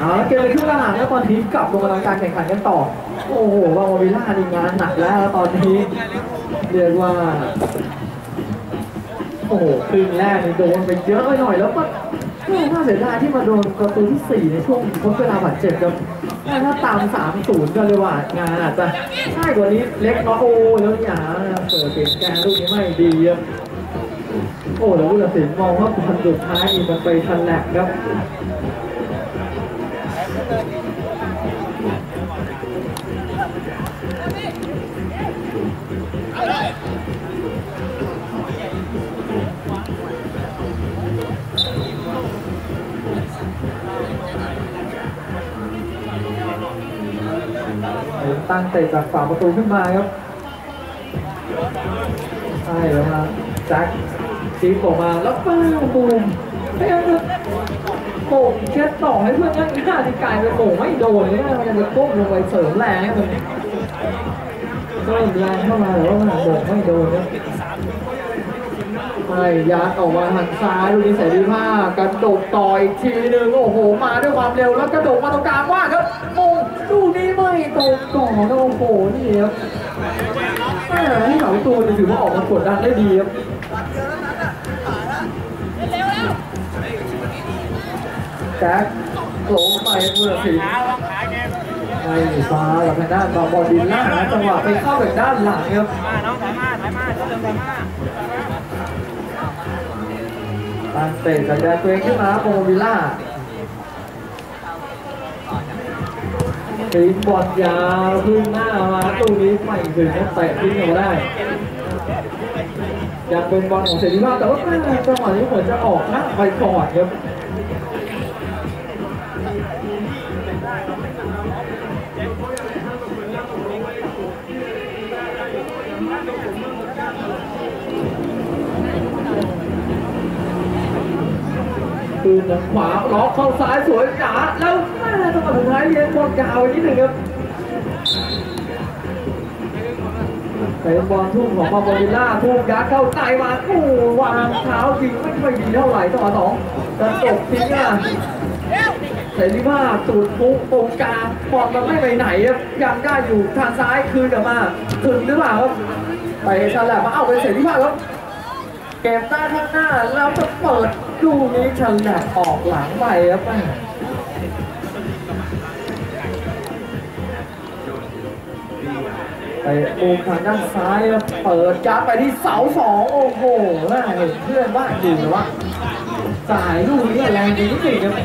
เกมในครึ่งหลังแล้วตอนนี้กลับลงมาการแข่งขันกันต่อโอ้โหวาวิลล่าดีงานหนักแล้วตอนนี้เรียกว่าโอ้โหครึ่งแรกนี่โดนไปเยอะหน่อยแล้วก็น่าเสียดายที่มาโดนประตูที่4ในช่วงทดเวลาบาดเจ็บครับถ้าตาม 3-0 ก็เลยว่างานอาจจะง่ายกว่านี้เล็กน้อยโอ้แล้วอย่าเปิดเกมแกลูกนี้ไม่ดีครับโอ้แล้วผู้ตัดสินมองว่าบอลสุดท้ายมันไปทันแหลกครับตั้งเตะจากฝาประตูขึ้นมาครับใช่แล้วครับแจ็คซีบออกมาแล้วป้าบูมเฮ้ยโป่งเช็ดต่อให้เพื่อนง่ายๆที่กลายเป็นโป่งไม่โดนเลยนะมันจะก้มลงไปเสริมแรงให้มันเริ่มแรงเข้ามาแต่ว่ามันโป่งไม่โดนครับไม่ยัดออกมาทางซ้ายลูกนี้เสรีภาพกระโดดต่ออีกทีนึงโอ้โหมาด้วยความเร็วแล้วกระโดดมาตรงกลางว่าครับมงลูกนี้ไม่ตรงก่อนโอ้โหนี่ครับให้เขาตัวถือว่าออกมากดดันได้ดีครับแจ็คโผล่ไปเมื่อสิไอ้ฟ้ากับทางด้านบอลดินล่าจังหวะไปเข้าแบบด้านหลังครับตั้งเตะจากแดนตัวเองขึ้นมาโมวิลล่าตีบอลยาวขึ้นหน้ามาตู้นี้ไม่ถึงเตะทิ้งออกมาได้ยังเป็นบอลของเสรีภาพแต่ว่าจังหวะนี้เหมือนจะออกนะไปก่อนครับคืนขวาล็อกเข้าซ้ายสวยจ๋าแล้วจังหวะสุดท้ายเลี้ยงบอลยาวนิดหนึ่งครับเป็นบอลทุ่มของบาโบวิลล่าทุ่มยัดเข้าใต้มาโอ้วางเท้ายิงไม่ค่อยดีเท่าไหร่จังหวะ2จะตกทิ้งอ่ะเสรีภาพตูดปุ๊บตรงกลางบอลมันไม่ไปไหนครับยังได้อยู่ทางซ้ายคืนกลับมาถึงหรือเปล่าครับไปฉลับมาเอาเป็นเสรีภาพครับเกมหน้าข้างหน้าแล้วจะเปิดดูนี้ฉลับออกหลังไปครับไปมุมทางด้านซ้ายเปิดยัดไปที่เสา2โอ้โหน่าเห็นเพื่อนว่าอยู่แต่ว่าจ่ายลูกนี้แรงจริงๆครับ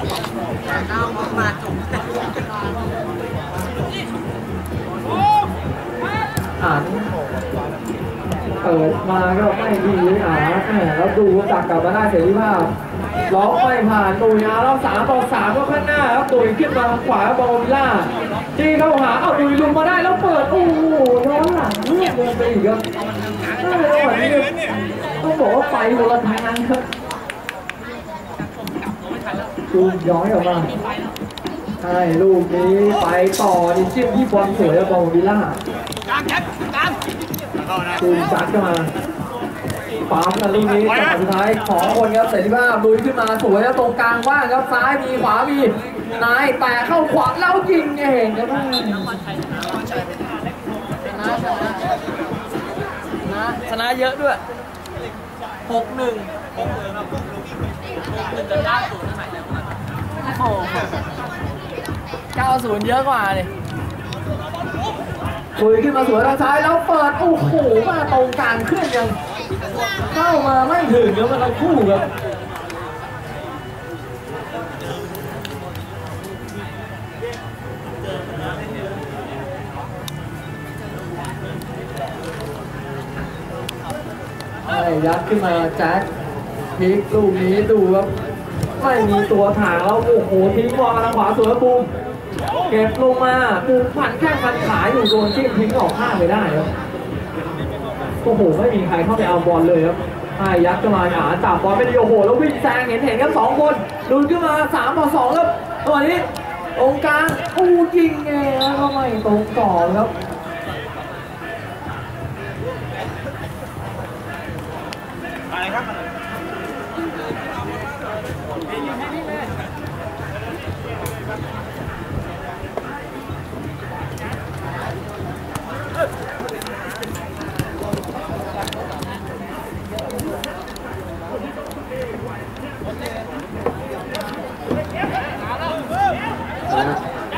อ่านเปิดมาก็ไม่ดีแล้วดูตักกลับมาได้เสรีภาพล็อกไม่ผ่านตุยแล้ว3-3ก็ข้างหน้าครับตุยขึ้นมาขวาบอลวิลล่าจี้เข้าหาเอาตุยลงมาได้แล้วเปิดโอ้โหย้อนหลังเลือกเดินไปอีกครับจังหวะนี้ต้องบอกว่าไปคนละทางครับดูย้อยออกมาใช่ลูกนี้ไปต่อนี่จิ้มที่บอลสวยบอลวิลล่าดูจัดเข้ามาปั๊มกันลูกนี้จังหวะสุดท้าย2คนครับเสรีภาพลุยขึ้นมาสวยแล้วตรงกลางว่างครับซ้ายมีขวามีนายแต่เข้าขวาแล้วยิงเองครับชนะเยอะด้วย6-1จะล่าสุดเท่าไหร่แล้วโอ้90เยอะกว่าเลยคุยขึ้นมาสวยทางซ้ายแล้วเปิดโอ้โหมาตรงกลางเคลื่อนยังเข้ามาไม่ถึงแล้วมันทั้งคู่ครับยัดขึ้นมาแจ็คพลิกลูกนี้ดูครับไม่มีตัวถางแล้วโอ้โหทิ้งบอลมาทางขวาสวยบูมเก็บลงมาบูมผันแข้งผันขาอยู่โดนจิ้มทิ้งออกข้างไปได้ครับโอ้โหไม่มีใครเข้าไปเอาบอลเลยครับยัดขึ้นมาจับบอลไม่ดีโอ้โหแล้ววิ่งแซงเห็นครับ2คนดูขึ้นมา3-2ครับตอนนี้ตรงกลางยิงไงแล้วก็ไม่ตรงต่อครับอะไรครับ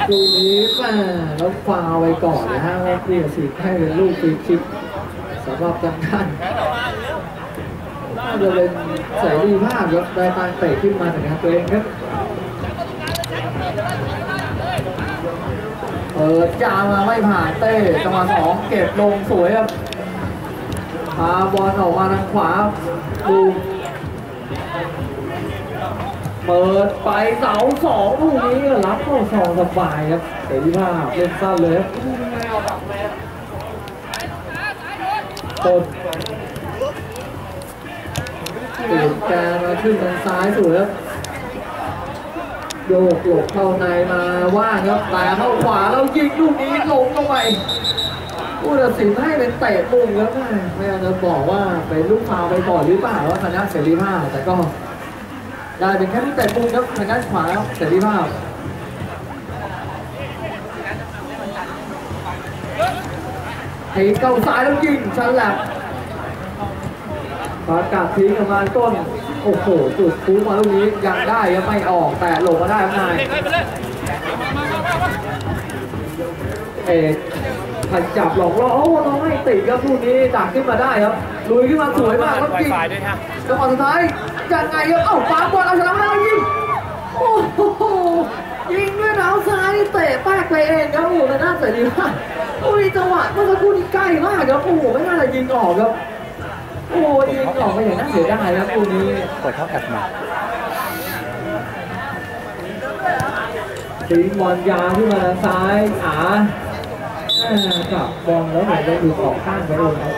ลูกนี้มาแล้วฟาวไปก่อนนะฮะว่าเปลี่ยนสีให้เป็นลูกฟรีคิกสำหรับทางด้านน่าจะเป็นเสรีภาพครับได้การเตะขึ้นมาจากตัวเองครับยาวมาไม่ผ่านเต้จังหวะ2เก็บลงสวยครับพาบอลออกมาทางขวาดูเปิดไปเสา2ลูกนี้รับเข้าซองสบายครับเสรีภาพเล่นสั้นเลยครับต้นเปลี่ยนแกมาขึ้นทางซ้ายสวยครับโยกหลบเข้าในมาว่างครับแต่เข้าขวาแล้วยิงลูกนี้ลงลงไปผู้ตัดสินให้เป็นเตะมุมครับไม่อยากจะบอกว่าเป็นลูกฟาวไปก่อนหรือเปล่าว่าคณะเสรีภาพแต่ก็ได้เป็นแค่ลูกเตะมุมครับทางด้านขวาเสรีภาพให้เก้าซ้ายแล้วยิงชันแหลมประกาศทิ้งออกมาต้นโอ้โหจุดฟุ้งมาลูกนี้ยังได้ยังไม่ออกแต่หลบมาได้ข้างในพันจับหลอกล่อโอ้ต้องให้ติดครับลูกนี้ดักขึ้นมาได้ครับลุยขึ้นมาสวยมากครับยิงจังหวะสุดท้ายยังไงครับเอ้าฟ้าบอลเอาชนะมาได้ยิงโอ้โหยิงด้วยเท้าซ้ายเตะแป๊กไปเองครับโอ้โหแต่น่าเสียดีมากโอ้ยจังหวะเมื่อสักครู่นี้ใกล้มากครับโอ้โหไม่น่าจะยิงออกครับโอ้ยิงออกไปอย่างน่าเสียดายครับคู่นี้กดเข้าแอดมาทิ้งบอลยาวขึ้นมาทางซ้ายจับบอลแล้วเหมือนจะดูออกข้างไปเลยครับ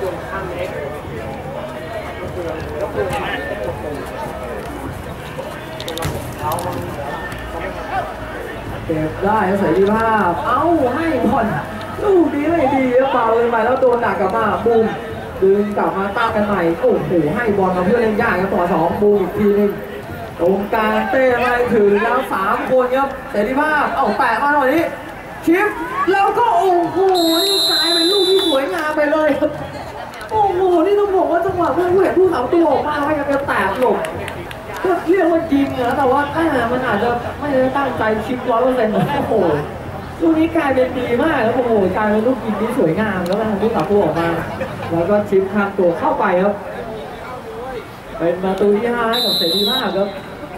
เก็บได้เสรีภาพเอ้าให้บอลลูกนี้ไม่ดีเปล่าเลยไปแล้วโดนหนักกลับมาบุ้มดึงกลับมาตั้งกันใหม่โอ้โหให้บอลมาเพื่อเล่นยากครับต่อ2บูอีกทีนึงตรงกลางเต้ไม่ถึงแล้ว3คนครับเสรีภาพเอาแปะมาหน่อยนี้ชิปแล้วก็โอ้โหนี่กลายเป็นลูกที่สวยงามไปเลยครับโอ้โหนี่ต้องบอกว่าจังหวะผู้เห็นผู้สาวตัวออกมาให้ยังจะแตกหลบก็เรียกว่ายิงนะแต่ว่ามันอาจจะไม่ได้ตั้งใจชิป100%โอ้โหลูกนี้กลายเป็นดีมากแล้วโอ้โหกลายเป็นลูกยิงที่สวยงามแล้วทางผู้สาวตัวออกมาแล้วก็ชิปข้ามตัวเข้าไปครับเป็นประตูที่5ให้กับเสรีภาพครับ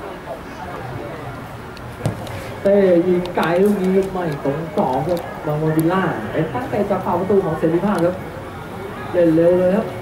เต้ยิงไกลลูกนี้ไม่ตรงต่อครับบางวิลล่าเป็นตั้งแต่จะเป่าประตูของเสรีภาพครับเล่นเร็วเลยครับ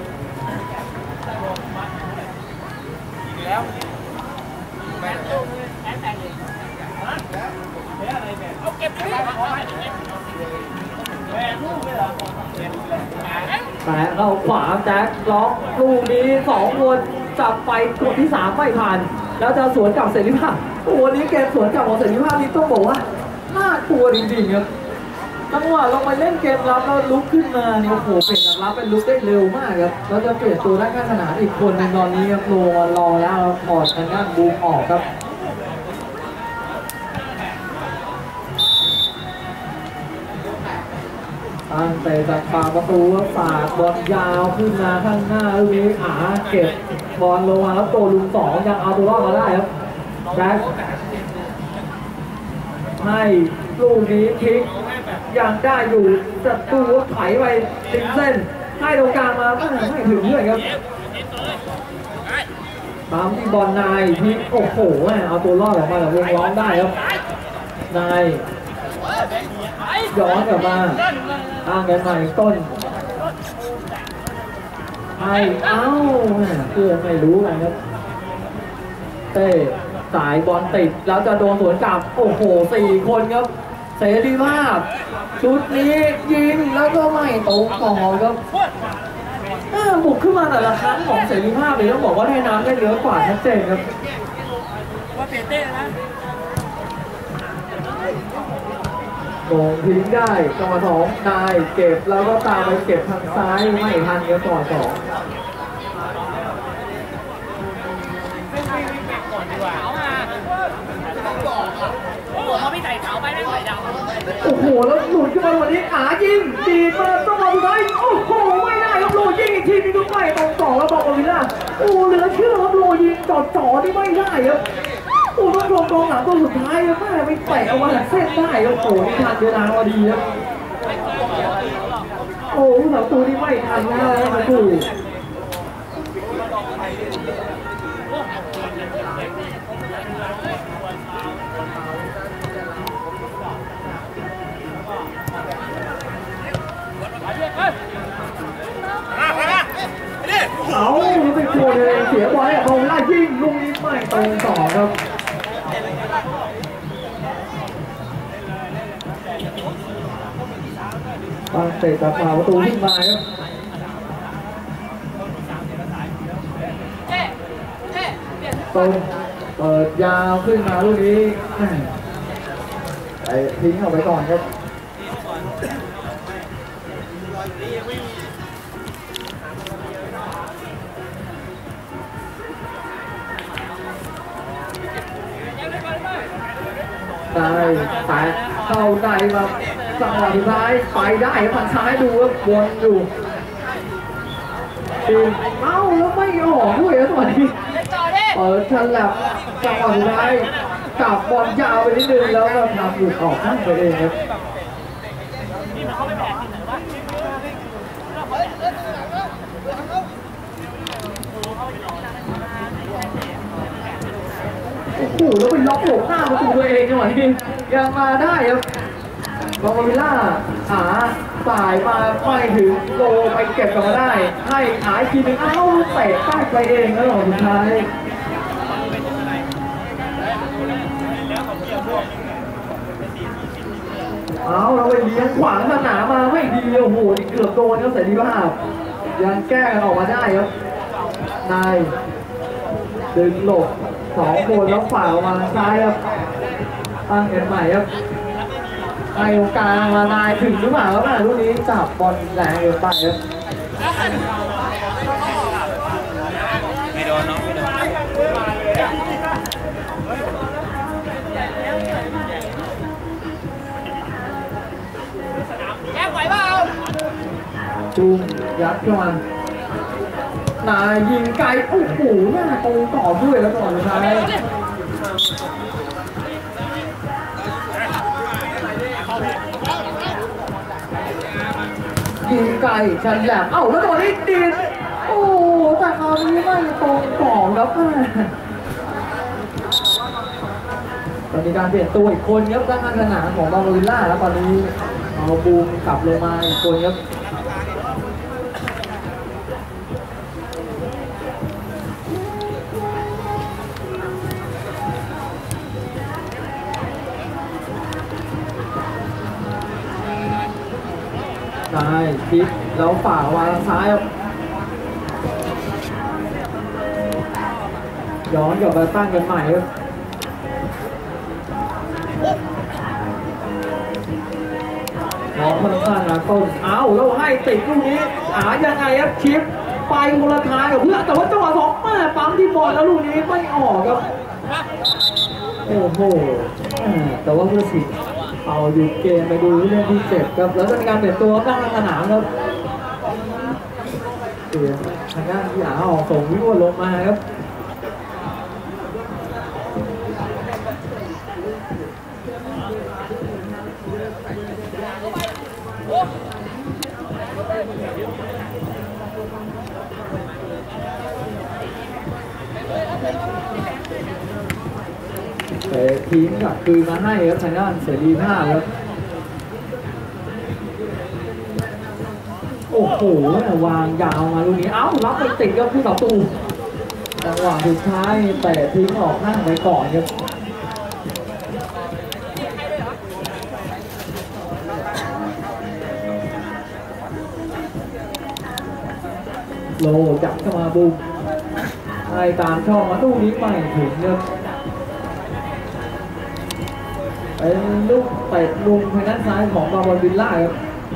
แต่เข้าขวาแจ็คล็อกลูกนี้2คนจับไปคนที่3ไม่ผ่านแล้วจะสวนกับเสรีภาพวันนี้เกมสวนกับของเสรีภาพนี้ต้องบอกว่าน่ากลัวจริงๆครับจังหวะเราไปเล่นเกมรับแล้วลุกขึ้นมาเนี่ยโอ้โหเปลี่ยนจากรับเป็นลุกได้เร็วมากครับแล้วจะเปลี่ยนตัวได้ข้างสนามอีกคนในตอนนี้ครับรอแล้วถอดทางด้านบูมออกครับตั้งแต่จากปากประตูฝากบอลยาวขึ้นมาข้างหน้าลูกนี้เก็บบอลลงมาแล้วโตลุง2ยังเอาตัวรอดมาได้ครับแบ็คให้ลูกนี้ทิ้งยังได้อยู่จะตู้ไถไปติดเส้นให้ตรงกลางมาไม่ถึงเลยครับตามที่บอลนายที่โอ้โหเอาตัวรอดออกมาจากวงล้อมได้ครับนายย้อนกลับมาตั้งกันใหม่ต้นเพื่อไม่รู้นะครับเต้สายบอลติดแล้วจะโดนสวนกลับโอ้โห4คนครับเสรีภาพชุดนี้ยิงแล้วก็ไม่ตรงต่อครับบุกขึ้นมาแต่ละครั้งของเสรีภาพเลยต้องบอกว่าให้น้ำได้เยอะกว่าชัดเจนครับว่าเปเต้นะโด่งทิ้งได้จังหวะ2นายเก็บแล้วก็ตามไปเก็บทางซ้ายไม่ทันครับต่อ2โอ้โหแล้วหลุดขึ้นมาวันนี้ยิงดีมาต้องมาสุดท้ายโอ้โหไม่ได้ครับโลยิงอีกทีนึงก็ไม่ตรงต่อแล้วบอกกับวิลล่าโอ้เหลือเชื่อครับโลยิงจ่อที่ไม่ได้ครับโอ้ต้องชมกองหลังตัวสุดท้ายแม่ไปเตะเอามาจากเส้นได้โอ้โหนี่ทันเวลาพอดีครับโอ้ผู้สับตัวนี้ไม่ทันนะครับประตูเอานี่เป็นตัวเองเสียบอลเนี่ยบอลไล่ยิงลูกนี้ไม่ตรงต่อครับบางเตะจากฝ่าประตูขึ้นมาครับตรงเปิดยาวขึ้นมาลูกนี้ไปทิ้งออกไปก่อนครับได้แตะเข้าในมาจังหวะสุดท้ายไปได้ฝั่งซ้ายดูว่าบอลอยู่เอ้าแล้วไม่ออกด้วยนะตอนนี้เปิดฉลับจังหวะสุดท้ายจับบอลยาวไปนิดนึงแล้วก็ทำหลุดออกข้างไปเองครับโอ้โหแล้วไปล็อกหลบหน้าประตูตัวเองจังหวะนี้ยังมาได้ครับบอลวิลล่าขาสายมาไปถึงโลไปเก็บกลับมาได้ให้ขายทีนึงเอ้าเตะใต้ไปเองแล้วหลังสุดท้ายเอาเราไปเลี้ยงขวางสนามมาไม่ดีโอ้โหเกือบโดนครับเสรีภาพยังแก้กันออกมาได้ครับนายดึงหลบ2 คนแล้วฝ่าออกมาซ้ายครับตั้งเงินใหม่ครับไอ้ตรงกลางมานายถึงหรือเปล่าครับลูกนี้จับบอลแรงเกินไปครับไม่โดนน้องไม่โดนแย่ไหวเปล่าจูงยัดเข้ามานายยิงไกลโอ้โหหน้าตรงต่อด้วยแล้วก่อนสุดท้ายยิงไกลชันแหลมเอ้าแล้วตอนนี้ดีดโอ้แต่คราวนี้ไม่ตรงต่อครับตอนนี้การเปลี่ยนตัวอีกคนครับด้านสนามของบาโลวิลล่าแล้วตอนนี้เอาบูมกลับลงมาอีกคนครับได้พลิกแล้วฝ่าวางซ้ายครับย้อนกลับมาตั้งกันใหม่ครับน้องมันสร้างงานต้นเอาแล้วให้ติดลูกนี้ยังไงครับชิปไปคนละทางกับเพื่อนแต่ว่าจังหวะสองแม่ปั๊มที่บอลแล้วลูกนี้ไม่ออกครับโอ้โหแต่ว่าเพื่อสิเอาหยุดเกมไปดูเรื่องที่7ครับแล้วจะมีการเปลี่ยนตัวตั้งสนามครับเปลี่ยนทางด้านที่ออกส่งวิวลงมาครับแต่ทีมกลับคืนมาให้ครับทางด้านเสรีภาพครับโอ้โหวางยาวมาลูกนี้เอ้ารับไปติดกับผู้ต่อสู้จังหวะสุดท้ายแต่ทิ้งออกข้างไปก่อนครับโลจับเข้ามาบุกให้ตามช่องมาลูกนี้ไม่ถึงครับเป็นลูกเตะลุงทางด้านซ้ายของบาบอลวิลล่าครับ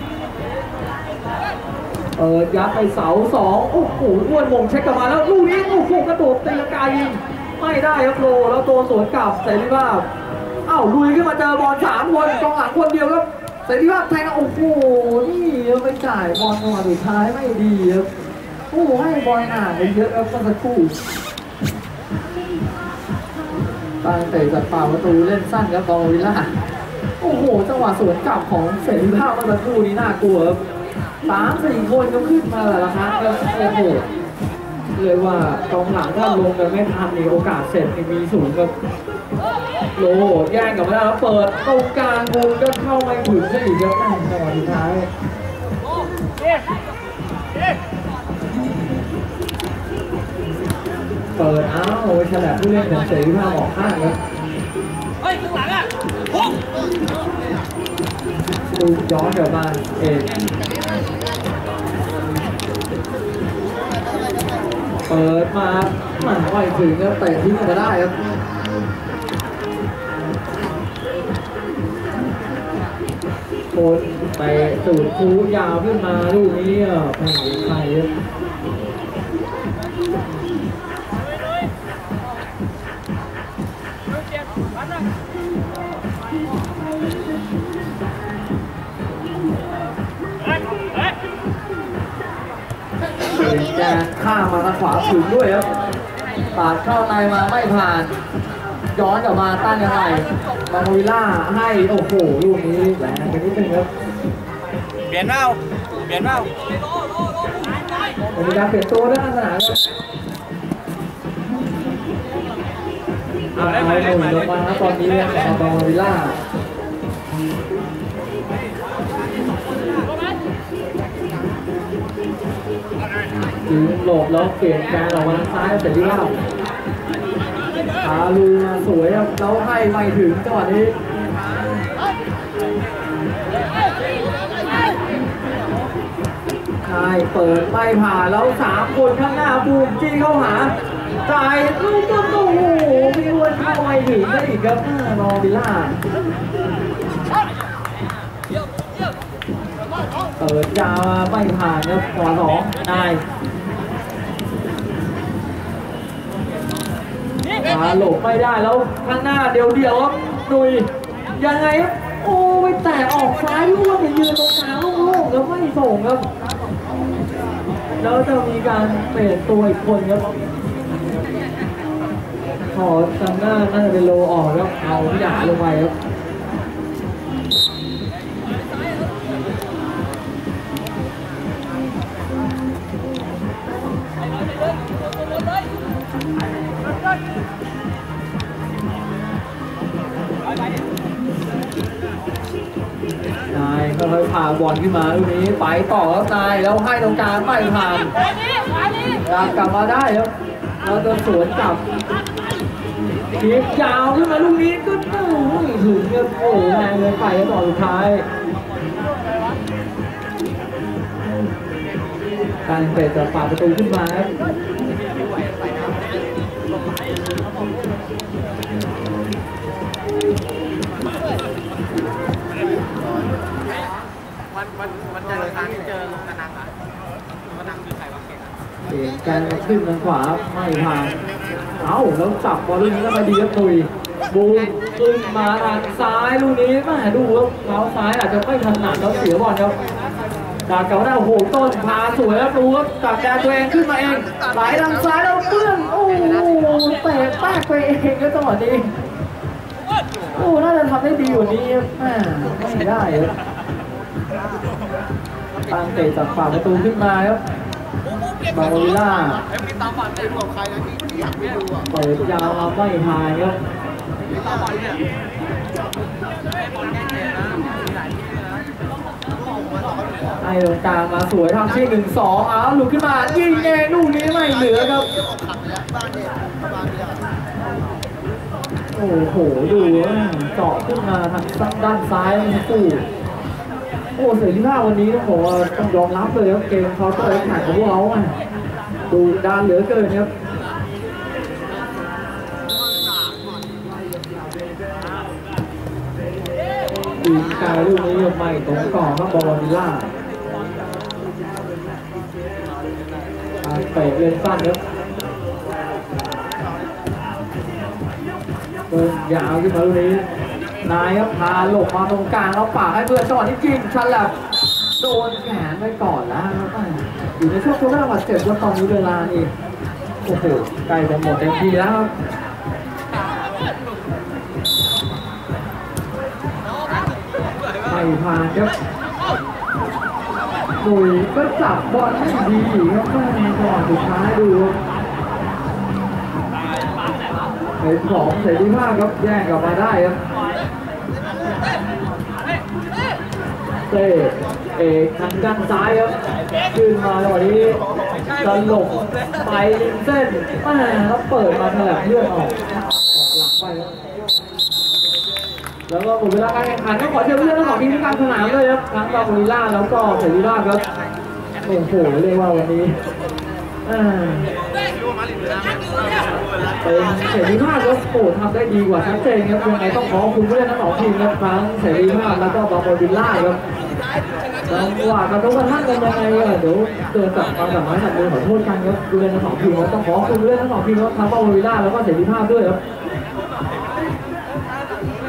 ยัดไปเสา2โอ้โหอ้วนมงเช็คกลับมาแล้วลูกนี้โอ้โหกระโดดตีลังกายิงไม่ได้ครับโลแล้วตัวสวนกลับเสรีภาพลุยขึ้นมาเจอบอล3 คนกองหลังคนเดียวครับเสรีภาพแทงโอ้โหนี่ไปจ่ายบอลจังหวะสุดท้ายไม่ดีครับโอ้ให้บอลห่างไปเยอะครับเมื่อสักครู่ตั้งเตะจากป่าประตูเล่นสั้นครับบอลวิลล่าโอ้โหจังหวะสวนกลับของเสรีภาพเมื่อสักครู่นี้น่ากลัวครับ3-4 คนก็ขึ้นมาแต่ละครั้งครับโอ้โหเลยว่ากองหลังถ้าลงกันไม่ทันมีโอกาสเสร็จมีสูงครับโลแย่งกับไม่ได้แล้วเปิดตรงกลางวงก็เข้าไม่ถึงซะอีกครับจังหวะสุดท้ายเปิดโอ้ยฉลับผู้เล่นของเสรีภาพออกข้างครับเฮ้ยข้างหลังอ่ะพุ่งดูย้อนกลับมาเอกเปิดมาไหวถึงแล้วเตะทิ้งมาได้ครับคนไปสูดคูยาวขึ้นมาลูกนี้ไม่เห็นใครครับแกข้ามมาทางขวาถึงด้วยครับปาดเข้าในมาไม่ผ่านย้อนกลับมาตั้งยังไงมาโมวิล่าให้โอ้โหลูกนี้แรงไปนิดนึงครับเปลี่ยนเปล่าเป็นการเปลี่ยนตัวด้านสนามครับเอาหนุ่มลงมาตอนนี้มาโมวิล่าถึงหลบแล้วเปลี่ยนการออกมาทางซ้ายแต่ที่ว่าอาลูสวยครับแล้วให้ไม่ถึงจังหวะนี้ใช่เปิดไม่ผ่านแล้ว3 คนข้างหน้าบูมจี้เข้าหาจ่ายลูกก็โอ้โหพี่อ้วนเข้าไม่ถึงได้อีกครับนอวิลล่าเปิดยาวไม่ผ่านครับขวา2ได้หลบไม่ได้แล้วข้างหน้าเดียวครับดุยยังไงครับโอ้ไปแตะออกซ้ายลูกยืนตรงกลางโล่งๆแล้วไม่ส่งครับแล้วจะมีการเปลี่ยนตัวอีกคนครับขอจำหน้าน่าจะเป็นโลออกแล้วเอาพี่หยาลงไปครับนายค่อยๆพาบอลขึ้นมาลูกนี้ไปต่อครับนายแล้วให้ตรงกลางไม่ผ่านกลับมาได้ครับเราจะสวนกลับทีบยาวขึ้นมาลูกนี้ก็ไม่ถึงครับโอ้โหแรงเลยไปต่อสุดท้ายการเตะจากปากประตูขึ้นมาครับมันจะทางที่เจอลงกระนังอ่ะกระนังคือใครวะเก่งเปลี่ยนการขึ้นทางขวาไม่ผ่านแล้วจับบอลลูกนี้ก็มาดีครับตุยบูมขึ้นมาทางซ้ายลูกนี้มาดูครับเท้าซ้ายอาจจะไม่ถนัดแล้วเสียบอลครับจากเก่าได้โอ้โหต้นพาสวยแล้วดูครับจากแดนตัวเองขึ้นมาเองไหลทางซ้ายแล้วเพื่อนโอ้โหเตะแป๊กไปเองก็จังหวะนี้โอ้น่าจะทำได้ดีกว่านี้ไม่ได้ครับตั้งเตะจากฝั่งประตูขึ้นมาครับบาโอวิล่าเปิดยาวมาไม่หายครับไอ้ตรงกลางมาสวยทำที่1-2หลุดขึ้นมายิงเองลูกนี้ไม่เหลือครับโอ้โหดูเจาะขึ้นมาทางด้านซ้ายสู้โอ้เสรีภาพวันนี้ต้องบอกว่าต้องยอมรับเลยครับเกมเขาต้องไปแข่งกับพวกเขาดูด้านเหลือเกินครับยิงการลูกนี้ไม่ตรงก่อนครับบอลวิลล่าเตะเล่นสั้นครับเดินยาวขึ้นมาลูกนี้นายครับพาหลบมาตรงกลางแล้วฝากให้เพื่อนจังหวะที่จริงชันแหลบโดนแขนไปก่อนแล้วอยู่ในช่วงตัวแรกบาดเจ็บแล้วตอนนี้เวลานี่โอ้โหใกล้จะหมดเต็มทีแล้วครับผ่านครับหนุ่ยก็จับบอลไม่ดีครับแม่จังหวะสุดท้ายดูเป็นของเสรีภาพครับแย่งกลับมาได้ครับเตะเอกทางด้านซ้ายครับขึ้นมาจังหวะนี้ตลบไปริมเส้นแม่แล้วเปิดมาแถลงเลื่อนออกหลังไปครับแล้วก็หมดเวลาการแข่งขันก็ขอเชิญเพื่อนทั้งสองทีมที่กลางสนามเลยครับทั้งบาโบลิล่าแล้วก็เสรีภาพครับโอ้โหเรียกว่าวันนี้เป็นเสรีภาพครับโอ้ทำได้ดีกว่าชัดเจนครับยังไงต้องขอขอบคุณผู้เล่นทั้งสองทีมครับทั้งเสรีภาพแล้วก็บาโบลิล่าครับจังหวะกระทบกระทั่งกันยังไงเดี๋ยวเกิดจากความสามารถของมือขอโทษกันครับผู้เล่นทั้งสองทีมครับต้องขอขอบคุณผู้เล่นทั้งสองทีมครับทั้งบาโบลิล่าแล้วก็เสรีภาพด้วยครับ